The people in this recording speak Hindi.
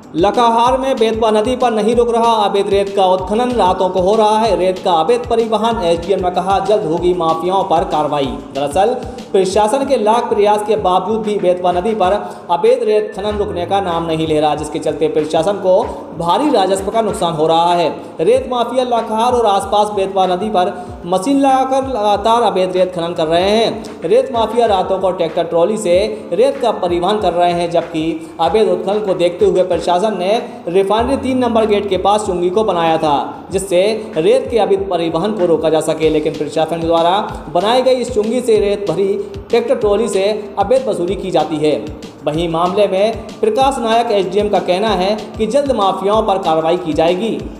लकाहार में बेतवा नदी पर नहीं रुक रहा अवैध रेत का उत्खनन, रातों को हो रहा है रेत का अवैध परिवहन। एसडीएम ने कहा जल्द होगी माफियाओं पर कार्रवाई। दरअसल प्रशासन के लाख प्रयास के बावजूद भी बेतवा नदी पर अवैध रेत खनन रुकने का नाम नहीं ले रहा, जिसके चलते प्रशासन को भारी राजस्व का नुकसान हो रहा है। रेत माफिया लकाहार और आसपास बेतवा नदी पर मशीन लगाकर लगातार अवैध रेत खनन कर रहे हैं। रेत माफिया रातों को ट्रैक्टर ट्रॉली से रेत का परिवहन कर रहे हैं, जबकि अवैध उत्खनन को देखते हुए प्रशासन ने रिफाइनरी 3 नंबर गेट के पास चुंगी को बनाया था, जिससे रेत के अवैध परिवहन को रोका जा सके। लेकिन प्रशासन द्वारा बनाई गई इस चुंगी से रेत भरी ट्रैक्टर ट्रॉली से अवैध वसूली की जाती है। वहीं मामले में प्रकाश नायक एसडीएम का कहना है कि जल्द माफियाओं पर कार्रवाई की जाएगी।